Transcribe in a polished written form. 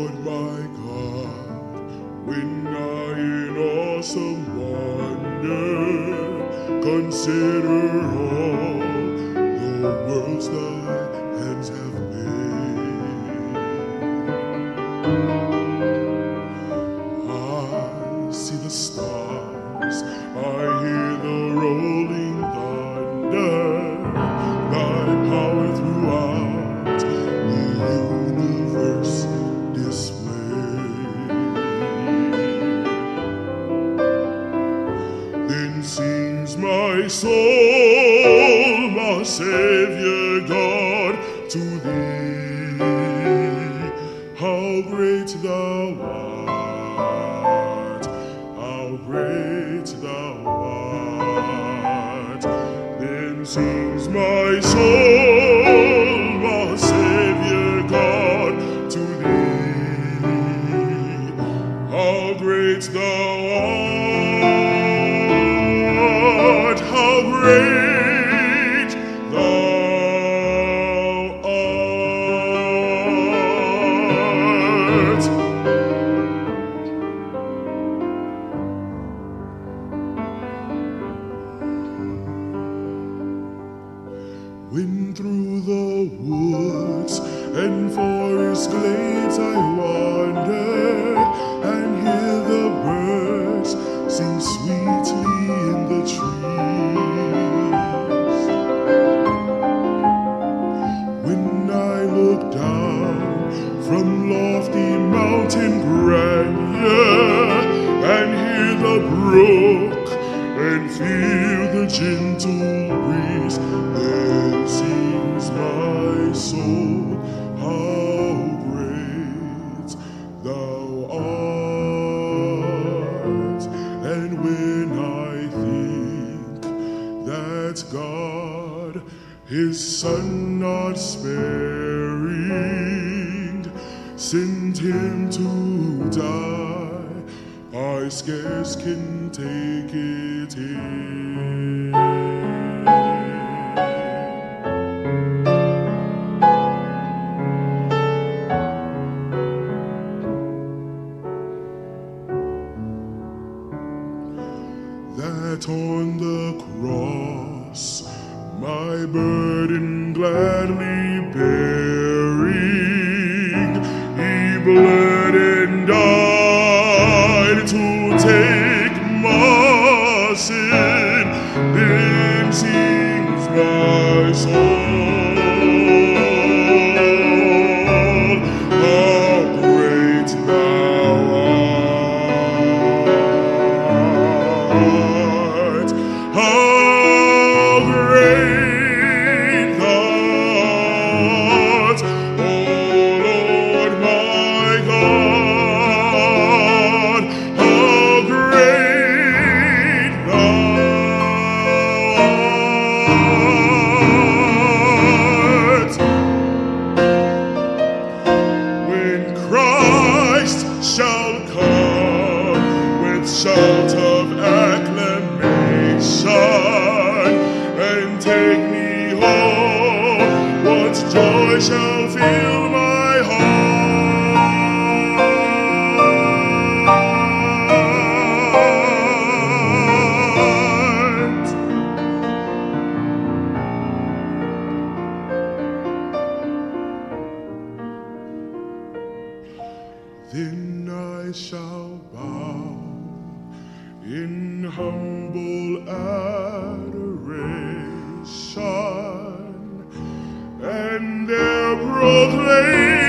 Lord my God, when I in awesome wonder consider all the worlds thy hands have made. I see the stars, I hear the rolling thunder, thy power throughout the universe displayed. Then sings my soul, my Savior God, to thee, how great thou art, how great thou art. Then sings my soul, my Savior God, to thee, how great thou art, how great thou art. When through the woods and forest glades I wander and hear the birds sing sweetly in the trees, when I look down from lofty mountain grandeur and hear the brook and feel the gentle breeze, then sings my soul, how great thou art. And when I think that God his Son not sparing sent him to die, I scarce can take it in. That on the cross my burden gladly bearing, he bled and died to take my sin. Then sings my soul, how great thou art, how great thou art, O Lord my God, how great thou art. When Christ shall come with shout of acclamation and take me home, what joy shall fill my heart. Then I shall bow in humble adoration and there proclaim